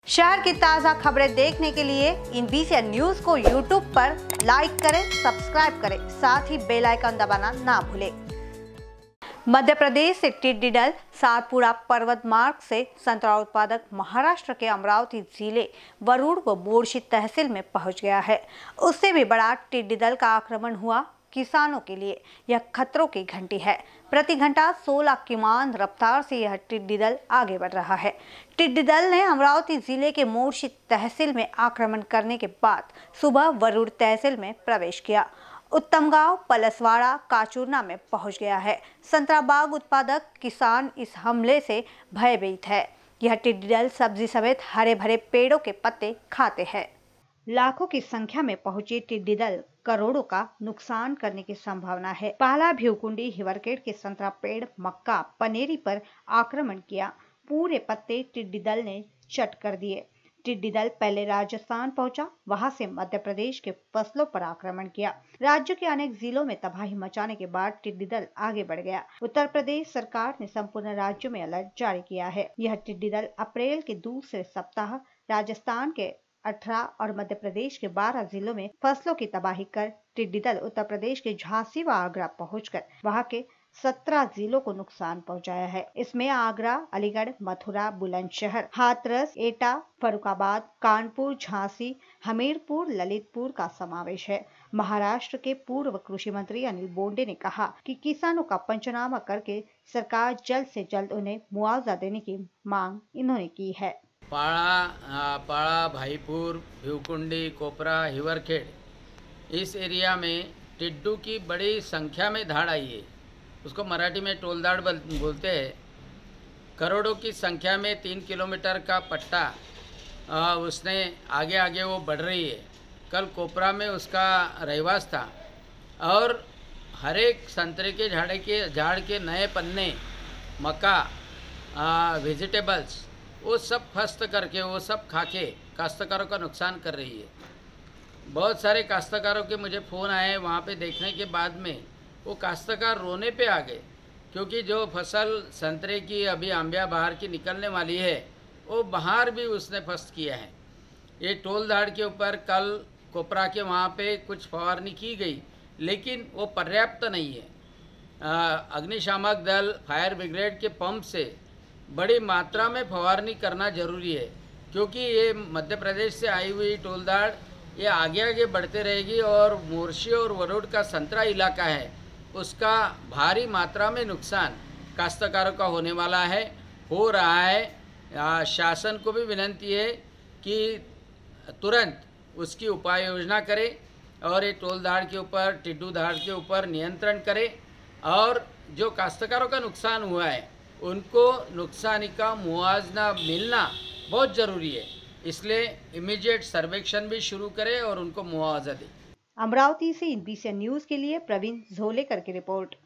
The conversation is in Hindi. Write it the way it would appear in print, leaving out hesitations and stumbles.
शहर की ताज़ा खबरें देखने के लिए INBCN न्यूज़ को YouTube पर लाइक करें, सब्सक्राइब करें, साथ ही बेल आइकन दबाना ना भूलें। मध्य प्रदेश से टिड्डी दल सातपुड़ा पर्वत मार्ग से संतरा उत्पादक महाराष्ट्र के अमरावती जिले वरुड़ व मोर्शी तहसील में पहुंच गया है। उससे भी बड़ा टिड्डी दल का आक्रमण हुआ। किसानों के लिए यह खतरों की घंटी है। प्रति घंटा 16 किमान रफ्तार से यह टिड्डी दल आगे बढ़ रहा है। टिड्डी दल ने अमरावती जिले के मोर्शी तहसील में आक्रमण करने के बाद सुबह वरुड़ तहसील में प्रवेश किया। उत्तमगांव, पलसवाड़ा, काचूरना में पहुंच गया है। संतरा बाग उत्पादक किसान इस हमले से भयभीत है। यह टिड्डी दल सब्जी समेत हरे भरे पेड़ों के पत्ते खाते हैं। लाखों की संख्या में पहुंचे टिड्डी दल करोड़ों का नुकसान करने की संभावना है। पहला भिवकुंडी हिवरखेड़ के संतरा पेड़, मक्का, पनेरी पर आक्रमण किया। पूरे पत्ते टिड्डी दल ने चट कर दिए। टिड्डी दल पहले राजस्थान पहुंचा, वहां से मध्य प्रदेश के फसलों पर आक्रमण किया। राज्य के अनेक जिलों में तबाही मचाने के बाद टिड्डी दल आगे बढ़ गया। उत्तर प्रदेश सरकार ने संपूर्ण राज्यों में अलर्ट जारी किया है। यह टिड्डी दल अप्रैल के दूसरे सप्ताह राजस्थान के 18 और मध्य प्रदेश के 12 जिलों में फसलों की तबाही कर टिड्डी दल उत्तर प्रदेश के झांसी व आगरा पहुंचकर वहां के 17 जिलों को नुकसान पहुंचाया है। इसमें आगरा, अलीगढ़, मथुरा, बुलंदशहर, हाथरस, एटा, फर्रुखाबाद, कानपुर, झांसी, हमीरपुर, ललितपुर का समावेश है। महाराष्ट्र के पूर्व कृषि मंत्री अनिल बोंडे ने कहा कि किसानों का पंचनामा करके सरकार जल्द से जल्द उन्हें मुआवजा देने की मांग इन्होंने की है। पाड़ा, भाईपुर, भिवकुंडी, कोपरा, हिवरखेड़ इस एरिया में टिड्डू की बड़ी संख्या में धाड़ आई है। उसको मराठी में टोलदाड़ बोलते हैं। करोड़ों की संख्या में 3 किलोमीटर का पट्टा उसने आगे आगे वो बढ़ रही है। कल कोपरा में उसका रहवास था और हर एक संतरे के झाड़ के नए पन्ने, मक्का, वेजिटेबल्स वो सब फस्त करके, वो सब खाके काश्तकारों का नुकसान कर रही है। बहुत सारे काश्तकारों के मुझे फ़ोन आए, वहाँ पे देखने के बाद में वो काश्तकार रोने पे आ गए, क्योंकि जो फसल संतरे की अभी आंबिया बाहर की निकलने वाली है वो बाहर भी उसने फस्त किया है। ये टोल दाड़ के ऊपर कल कोपरा के वहाँ पे कुछ फवारनी की गई, लेकिन वो पर्याप्त नहीं है। अग्निशामक दल, फायर ब्रिगेड के पंप से बड़ी मात्रा में फवारनी करना जरूरी है, क्योंकि ये मध्य प्रदेश से आई हुई टोलदाड़ ये आगे आगे बढ़ते रहेगी और मोर्शी और वरुड़ का संतरा इलाका है, उसका भारी मात्रा में नुकसान काश्तकारों का होने वाला है, हो रहा है। शासन को भी विनती है कि तुरंत उसकी उपाय योजना करे और ये टोलदाड़ के ऊपर, टिड्डू दाड़ के ऊपर नियंत्रण करे और जो काश्तकारों का नुकसान हुआ है उनको नुकसानी का मुआवजा मिलना बहुत ज़रूरी है। इसलिए इमीडिएट सर्वेक्षण भी शुरू करें और उनको मुआवजा दें। अमरावती से INBCN न्यूज़ के लिए प्रवीण झोलेकर की रिपोर्ट।